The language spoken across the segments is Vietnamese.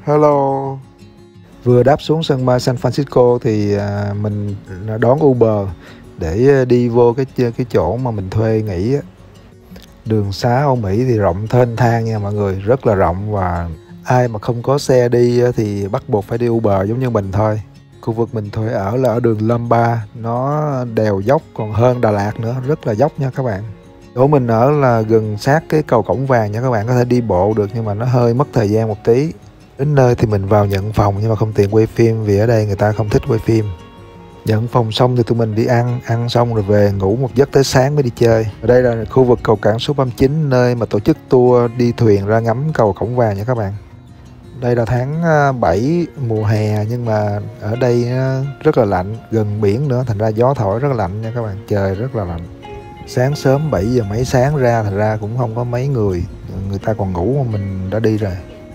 Hello. Vừa đáp xuống sân bay San Francisco thì mình đón Uber để đi vô cái chỗ mà mình thuê nghỉ á. Đường xá Âu Mỹ thì rộng thênh thang nha mọi người, rất là rộng, và ai mà không có xe đi thì bắt buộc phải đi Uber giống như mình thôi. Khu vực mình thuê ở là ở đường Lomba, nó đèo dốc còn hơn Đà Lạt nữa, rất là dốc nha các bạn. Chỗ mình ở là gần sát cái cầu Cổng Vàng nha các bạn, có thể đi bộ được nhưng mà nó hơi mất thời gian một tí. Đến nơi thì mình vào nhận phòng nhưng mà không tiện quay phim vì ở đây người ta không thích quay phim. Nhận phòng xong thì tụi mình đi ăn xong rồi về ngủ một giấc tới sáng mới đi chơi. Ở đây là khu vực cầu cảng số 39, nơi mà tổ chức tour đi thuyền ra ngắm cầu Cổng Vàng nha các bạn. Đây là tháng 7 mùa hè nhưng mà ở đây rất là lạnh, gần biển nữa, thành ra gió thổi rất là lạnh nha các bạn, trời rất là lạnh. Sáng sớm 7 giờ mấy sáng ra, thành ra cũng không có mấy người ta còn ngủ mà mình đã đi rồi.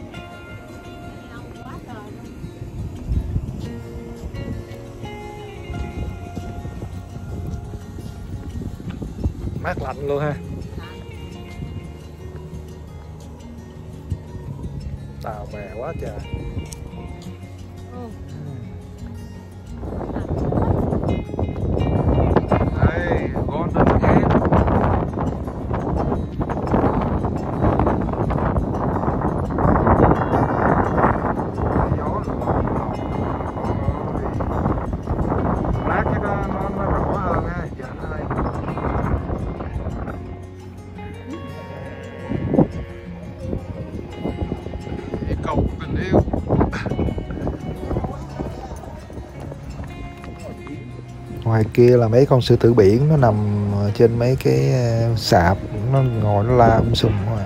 Mát lạnh luôn ha. Tàu bè quá trời. Đây, Golden Gate. Lát cái nó rõ hơn ha. Giờ nó đây. Cầu tình yêu. Ngoài kia là mấy con sư tử biển nó nằm trên mấy cái sạp, nó ngồi nó la sùm rồi.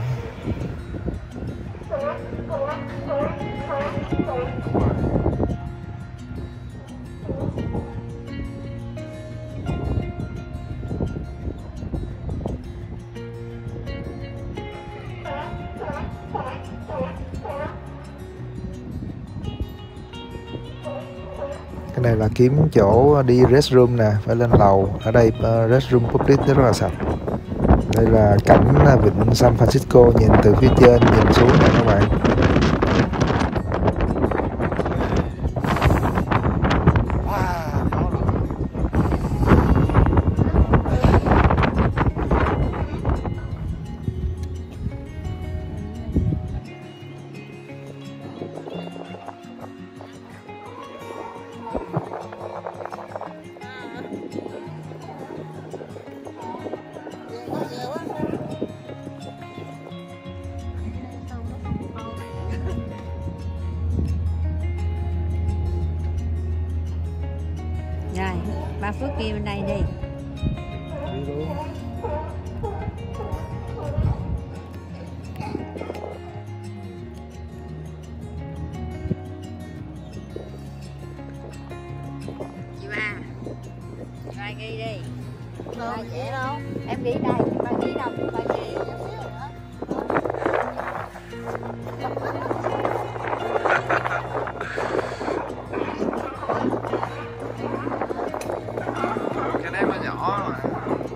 Cái này là kiếm chỗ đi restroom nè, phải lên lầu. Ở đây restroom public rất là sạch. Đây là cảnh vịnh San Francisco nhìn từ phía trên nhìn xuống nè các bạn. Rồi, ba Phước kia bên đây đi. Đi luôn. Chị ba ghi đi. Ba dễ đâu? Em ghi đây, ba ghi đâu? Ba ghi. Cái này nó nhỏ mà.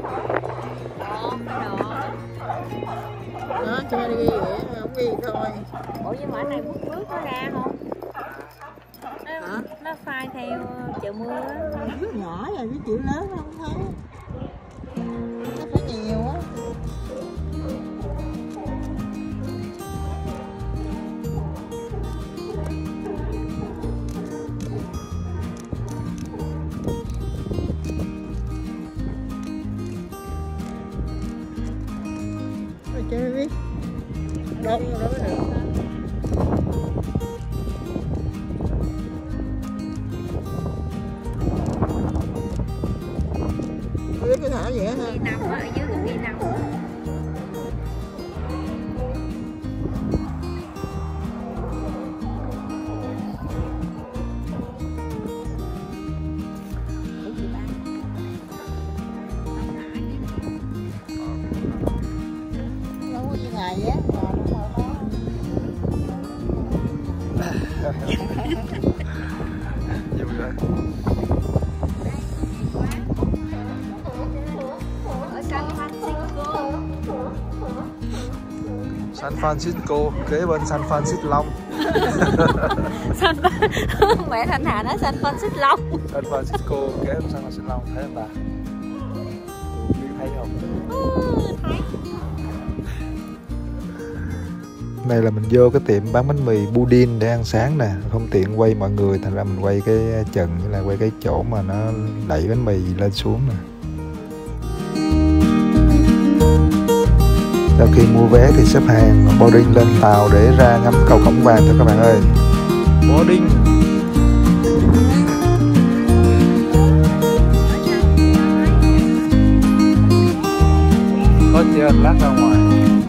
Đó, cho đi ghi vậy, không ghi thôi. Ủa nhưng mà ở này bước nó ra không? Hả? Nó phai theo chợ mưa á. Nước nhỏ rồi, cái chữ lớn không thấy. Nó phải nhiều á. Rồi chơi đi. Đông rồi đó mới được. Cái thả vậy hả? Ghi nằm ở dưới cái ghi nằm. Đâu có như ngày á, còn nó Francisco, kế bên San Francisco. Mẹ Thanh Hà nói San Francisco. San Francisco kế bên San Francisco, thấy không ta? Thấy không? Thấy. Này là mình vô cái tiệm bán bánh mì Budin để ăn sáng nè, không tiện quay mọi người, thành ra mình quay cái trần với lại quay cái chỗ mà nó đẩy bánh mì lên xuống nè. Sau khi mua vé thì xếp hàng boarding lên tàu để ra ngắm cầu Cổng Vàng thôi các bạn ơi. Boarding. Có trên lát ra ngoài.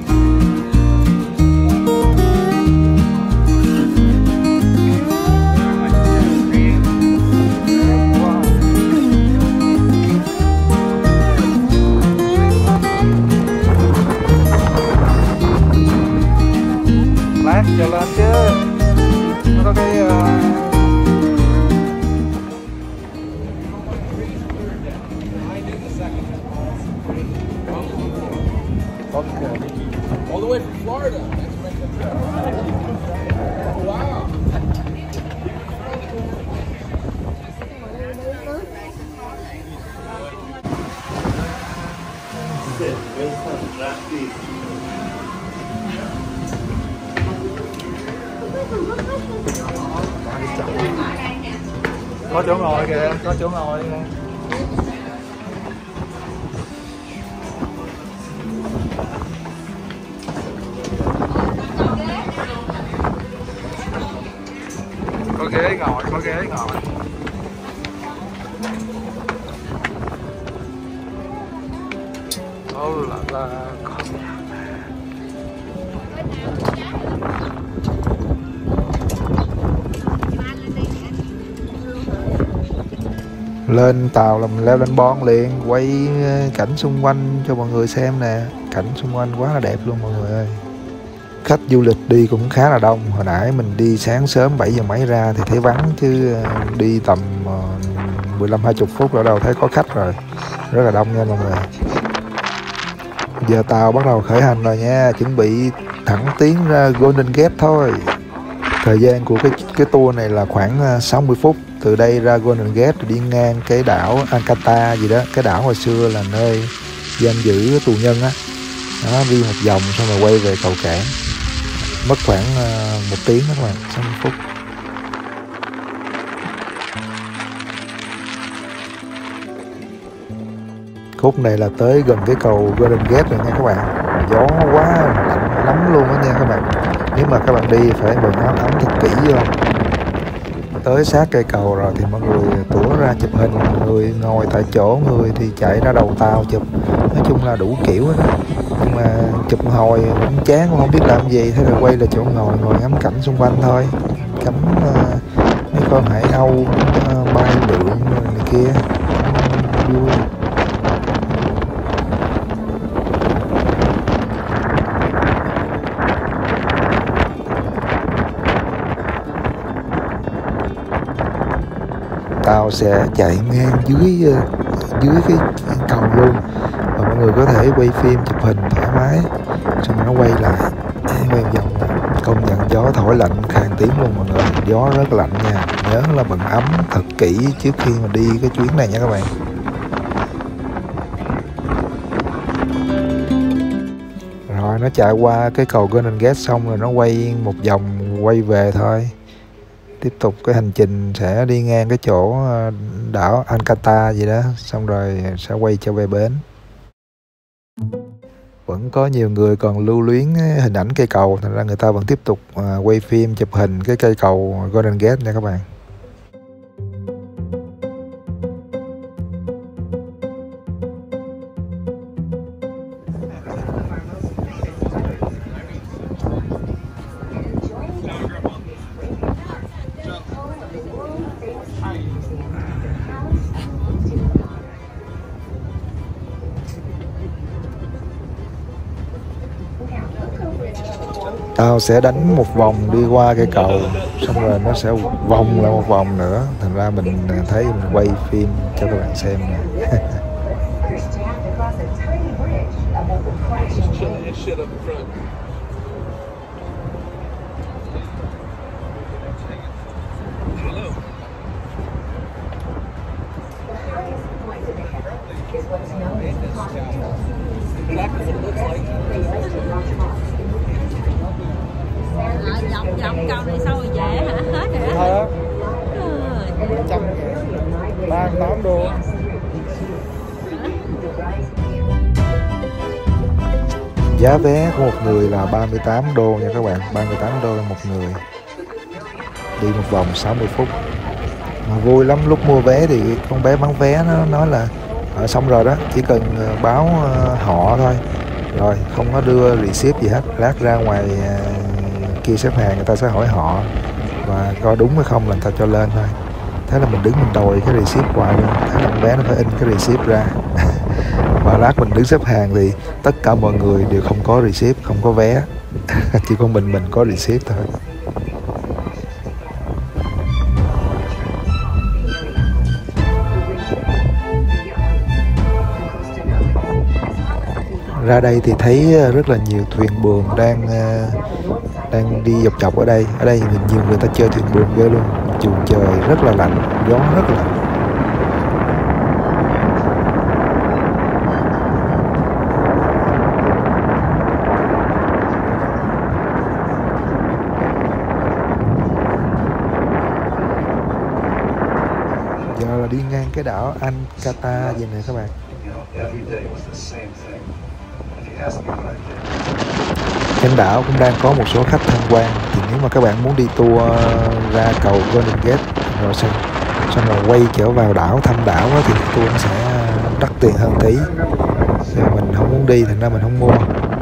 Lát cho lên chứ. Nó có cái All the way from Florida. Thanks for making the trip. Oh, wow. có chỗ ngồi kìa, có chỗ ngồi kìa. Có ghế ngồi, có ghế ngồi. Ô là lên tàu là mình leo lên bon liền, quay cảnh xung quanh cho mọi người xem nè. Cảnh xung quanh quá là đẹp luôn mọi người ơi. Khách du lịch đi cũng khá là đông. Hồi nãy mình đi sáng sớm 7 giờ mấy ra thì thấy vắng, chứ đi tầm 15-20 phút là đầu thấy có khách rồi. Rất là đông nha mọi người. Giờ tàu bắt đầu khởi hành rồi nha, chuẩn bị thẳng tiến ra Golden Gate thôi. Thời gian của cái tour này là khoảng 60 phút. Từ đây ra Golden Gate đi ngang cái đảo Ancata gì đó, cái đảo hồi xưa là nơi giam giữ tù nhân á. Đó, đi một vòng xong rồi quay về cầu cảng. Mất khoảng 1 tiếng đó các bạn, 60 phút. Khúc này là tới gần cái cầu Golden Gate rồi nha các bạn. Gió quá lạnh lắm luôn đó nha các bạn. Nếu mà các bạn đi phải bận áo ấm thật kỹ vô. Tới sát cây cầu rồi thì mọi người tủa ra chụp hình, người ngồi tại chỗ, người thì chạy ra đầu tàu chụp. Nói chung là đủ kiểu hết đó. Nhưng mà chụp hồi cũng chán, cũng không biết làm gì, thế rồi quay lại chỗ ngồi ngắm cảnh xung quanh thôi. Ngắm mấy con hải âu bay lượn này kia, vui. Tàu sẽ chạy ngang dưới cái cầu luôn, và mọi người có thể quay phim chụp hình thoải mái, xong rồi nó quay lại quay vòng. Công nhận gió thổi lạnh khàn tiếng luôn mọi người, gió rất lạnh nha. Nhớ là bận ấm thật kỹ trước khi mà đi cái chuyến này nha các bạn. Rồi nó chạy qua cái cầu Golden Gate xong rồi nó quay một vòng quay về thôi. Tiếp tục cái hành trình sẽ đi ngang cái chỗ đảo Ancata gì đó, xong rồi sẽ quay trở về bến. Vẫn có nhiều người còn lưu luyến hình ảnh cây cầu, thành ra người ta vẫn tiếp tục quay phim chụp hình cái cây cầu Golden Gate nha các bạn. Tao sẽ đánh một vòng đi qua cây cầu, xong rồi nó sẽ vòng lại một vòng nữa. Thành ra mình thấy mình quay phim cho các bạn xem nè. vòng cầu này xong rồi về hả? Hết rồi đó. Thôi á, Ừ. 38 đô. Giá vé của một người là 38 đô nha các bạn, 38 đô một người. Đi một vòng 60 phút. Mà vui lắm, lúc mua vé thì con bé bán vé nó nói là xong rồi đó, chỉ cần báo họ thôi. Rồi không có đưa receipt gì hết, lát ra ngoài kia xếp hàng người ta sẽ hỏi họ và coi đúng hay không là người ta cho lên thôi. Thế là mình đứng mình đòi cái receipt hoài luôn, thế là con bé nó phải in cái receipt ra. Và lát mình đứng xếp hàng thì tất cả mọi người đều không có receipt, không có vé. Chỉ có mình có receipt thôi. Ra đây thì thấy rất là nhiều thuyền buồm đang đi dọc dọc ở đây. Ở đây nhiều người ta chơi thuyền buồm ghê luôn. Dù trời rất là lạnh, gió rất là lạnh. Giờ là đi ngang cái đảo Ankata vậy nè các bạn. Trên đảo cũng đang có một số khách tham quan, thì nếu mà các bạn muốn đi tour ra cầu Golden Gate rồi xong rồi quay trở vào đảo thăm đảo đó, thì tour nó sẽ đắt tiền hơn tí. Thì mình không muốn đi thành ra mình không mua.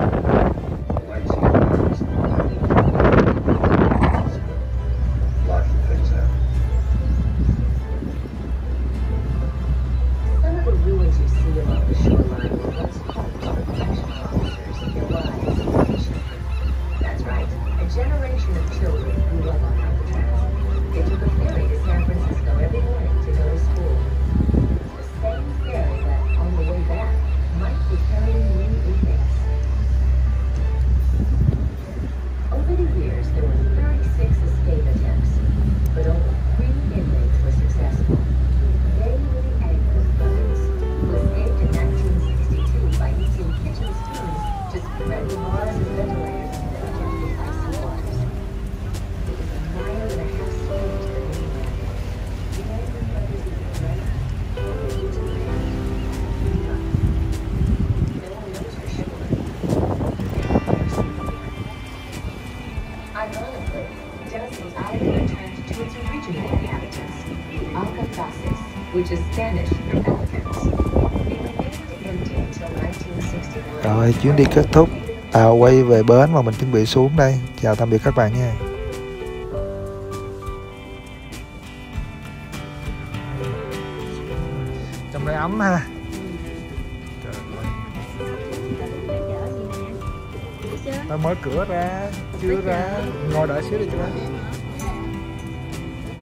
Rồi chuyến đi kết thúc, tàu quay về bến và mình chuẩn bị xuống đây. Chào tạm biệt các bạn nha. Trong đây ấm ha. Ta mở cửa ra, chưa ra, ngồi đợi xíu đi cho anh.